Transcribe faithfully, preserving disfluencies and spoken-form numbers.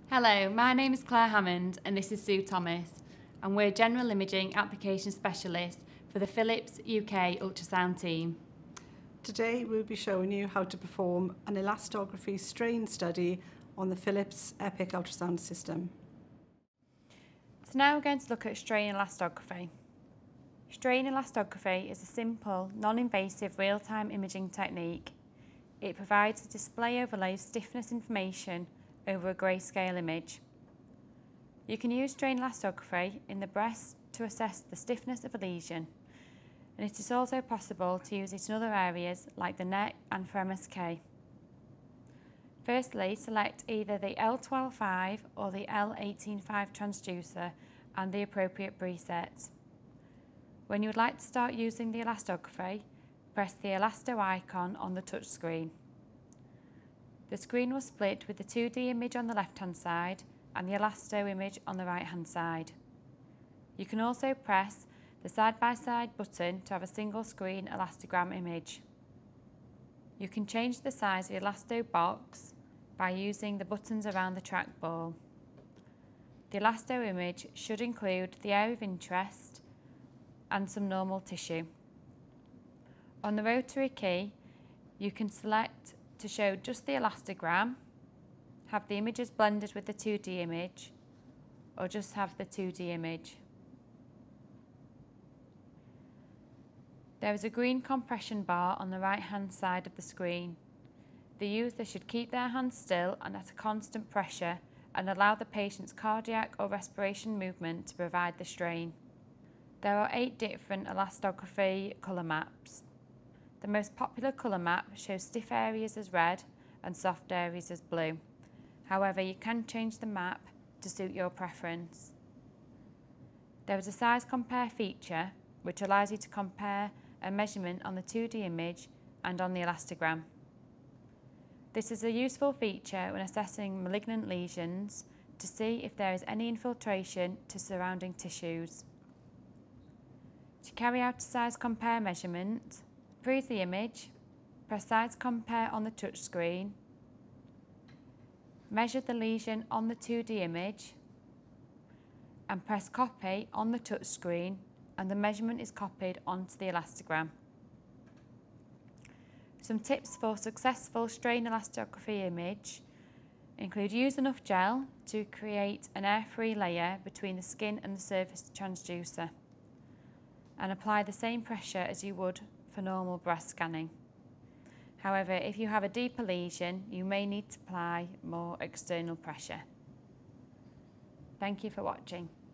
Hello, my name is Claire Hammond and this is Sue Thomas, and we're General Imaging Application Specialists for the Philips U K Ultrasound team. Today we'll be showing you how to perform an elastography strain study on the Philips EPIQ Ultrasound system. So now we're going to look at strain elastography. Strain elastography is a simple, non-invasive real-time imaging technique. It provides a display overlay of stiffness information over a greyscale image. You can use strain elastography in the breast to assess the stiffness of a lesion, and it is also possible to use it in other areas like the neck and for M S K. Firstly, select either the L twelve five or the L eighteen five transducer and the appropriate presets. When you would like to start using the elastography, press the Elasto icon on the touch screen. The screen will split with the two D image on the left-hand side and the Elasto image on the right-hand side. You can also press the side-by-side button to have a single screen elastogram image. You can change the size of the Elasto box by using the buttons around the trackball. The Elasto image should include the area of interest and some normal tissue. On the rotary key, you can select to show just the elastogram, have the images blended with the two D image, or just have the two D image. There is a green compression bar on the right hand side of the screen. The user should keep their hands still and at a constant pressure and allow the patient's cardiac or respiration movement to provide the strain. There are eight different elastography colour maps. The most popular colour map shows stiff areas as red and soft areas as blue. However, you can change the map to suit your preference. There is a size compare feature which allows you to compare a measurement on the two D image and on the elastogram. This is a useful feature when assessing malignant lesions to see if there is any infiltration to surrounding tissues. To carry out a size compare measurement, freeze the image, press size compare on the touch screen, measure the lesion on the two D image, and press copy on the touch screen, and the measurement is copied onto the elastogram. Some tips for successful strain elastography image include: use enough gel to create an air-free layer between the skin and the surface transducer, and apply the same pressure as you would for normal breast scanning. However, if you have a deeper lesion, you may need to apply more external pressure. Thank you for watching.